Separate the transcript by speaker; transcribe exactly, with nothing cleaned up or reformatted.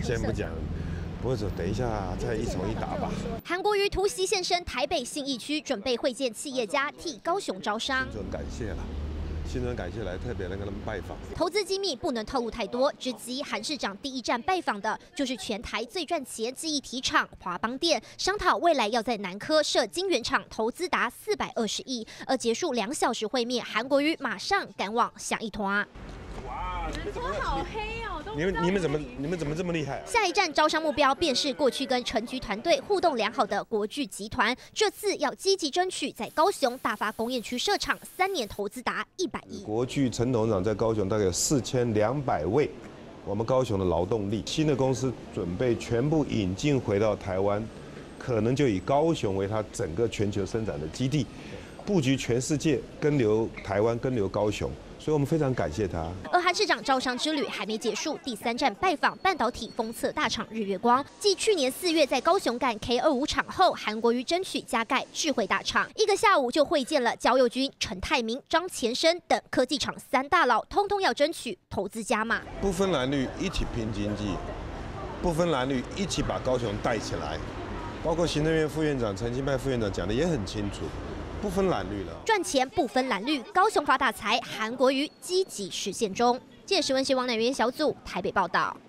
Speaker 1: 先不讲，不过等一下再一场一打吧。
Speaker 2: 韩国瑜突袭现身台北信义区，准备会见企业家，替高雄招商。
Speaker 1: 心存感谢了。 新人感谢来特别来跟他们拜访，
Speaker 2: 投资机密不能透露太多。之机，韩市长第一站拜访的就是全台最赚钱记忆体厂华邦电，商讨未来要在南科设晶圆厂，投资达四百二十亿。而结束两小时会面，韩国瑜马上赶往下一团。
Speaker 3: 哇，你们怎么好黑哦？
Speaker 1: 你们你们怎么你们怎么这么厉害、啊？
Speaker 2: 下一站招商目标便是过去跟陈菊团队互动良好的国巨集团，这次要积极争取在高雄大发工业区设厂，三年投资达一百亿。
Speaker 1: 国巨陈董事长在高雄大概有四千两百位，我们高雄的劳动力，新的公司准备全部引进回到台湾，可能就以高雄为它整个全球生产的基地，布局全世界，跟留台湾，跟留高雄。 所以我们非常感谢他。
Speaker 2: 而韩市长招商之旅还没结束，第三站拜访半导体封测大厂日月光。继去年四月在高雄干 K 二十五厂后，韩国瑜争取加盖智慧大厂，一个下午就会见了焦佑军、陈泰明、张前生等科技厂三大佬，通通要争取投资加码。
Speaker 1: 不分蓝绿，一起拼经济；不分蓝绿，一起把高雄带起来。包括行政院副院长陈其迈副院长讲的也很清楚。 不分蓝绿了，
Speaker 2: 赚钱不分蓝绿，高雄发大财，韩国瑜积极实现中。记者石文熙、王乃元小组台北报道。